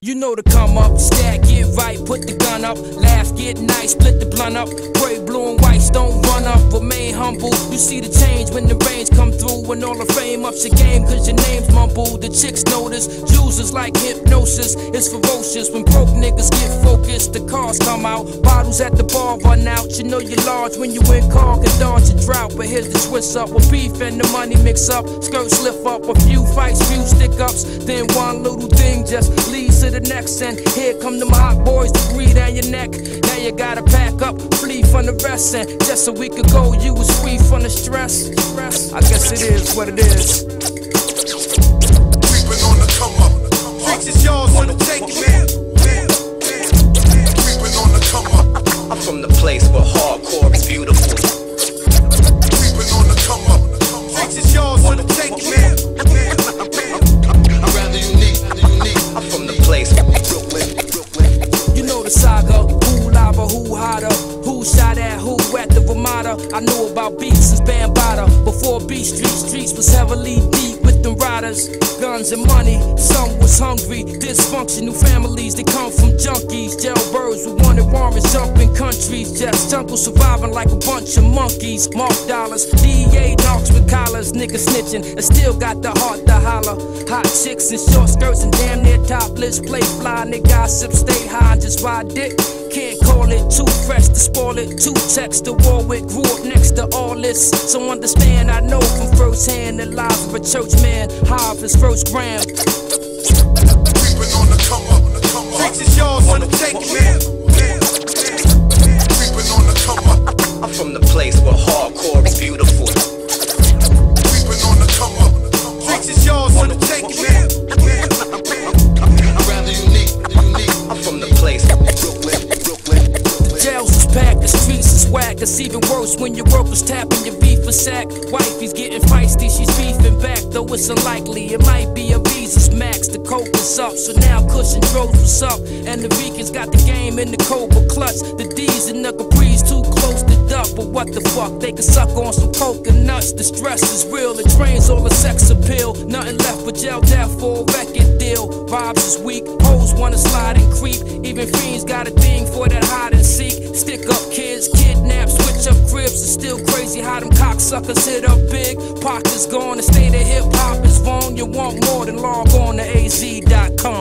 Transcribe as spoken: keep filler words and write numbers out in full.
You know to come up, stack, get right, put the gun up, laugh, get nice, split the blunt up, pray blue and whites, don't run up, remain humble. You see the change when the rains come through, when all the fame ups your game, cause your name's mumbled. The chicks notice, users like hypnosis, it's ferocious. When broke niggas get focused, the cars come out, bottles at the bar run out. You know you're large when you in car, can dodge a drought, but here's the twist up, with beef and the money mix up, skirts lift up, a few fights, few stick ups, then one little thing just leads to the next, and here come them hot boys to breathe down your neck. Now you gotta pack up, flee from the rest, and just a week ago you was free from the stress. I guess it is what it is. Creeping on the come up, streets is yours, wanna take it, man. Creeping on the come up. I'm from the place where hardcore is beautiful. Creeping on the come up, streets is yours, wanna take it, man. I'm rather unique, unique. I'm from the place where Brooklyn, Brooklyn. You know the saga, who lava, who hotter, who shot at who at the Ramada. I knew about beats since Bambada. Before Beat Street, streets was heavily deep with them riders, guns and money. Some was hungry, dysfunctional families. They come from junkies, jailbirds who wanted warrants, jumping countries. Just jungle surviving like a bunch of monkeys. Mark dollars, D A knocks with collars, niggas snitching, and still got the heart to holler. Hot chicks in short skirts and damn near topless. Play fly, nigga, gossip, stay high, and just ride dick. Can't call it too fresh to spoil it. Two texts to war with, grew up next to all this. So understand, I know from first hand the lives of a church man, high of his first gram. Creeping on the come up, streets is yours, wanna take it, man. Creeping on the come up. I'm from the place where hardcore is beautiful. Creeping on the come up, streets is yours, wanna take it, man. I'm rather unique, unique. I'm from the place where Brooklyn, Brooklyn, Brooklyn. Jails is packed, the streets is whack. It's even worse when your workers tapping your beef for sack. Wifey's getting feisty, she's beefing back, though it's unlikely. It might be a Visa's max. The coke is up, so now Cushion Droves what's up. And the Ricans got the game in the Cobra clutch. The D's and the Capri's too close to duck, but what the fuck? They can suck on some coconuts. The stress is real, it drains all the sex appeal. Nothing left but jail death for a record deal. Vibes is weak, hoes wanna slide and creep. Even fiends got a thing for that hide and seek. Stick up kids, kidnap, switch up cribs. It's still crazy how them cocksuckers hit up big. Pockets gone, the state of hip hop is wrong. You want more than log on to A Z dot com.